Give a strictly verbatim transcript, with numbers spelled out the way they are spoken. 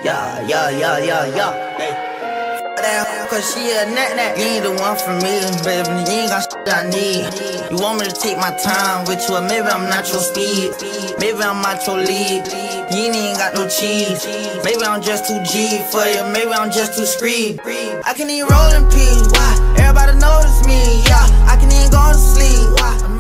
Yeah, yeah, yeah, yeah, yeah. Hey. Damn, cause she a nat nat. You ain't the one for me, baby. You ain't got shit I need. You want me to take my time with you, or maybe I'm not your speed. Maybe I'm not your lead. You ain't even got no cheese. Maybe I'm just too G for you. Maybe I'm just too screed. I can even roll in peace. Why? Everybody notice me. Yeah, I can even go to sleep. Why?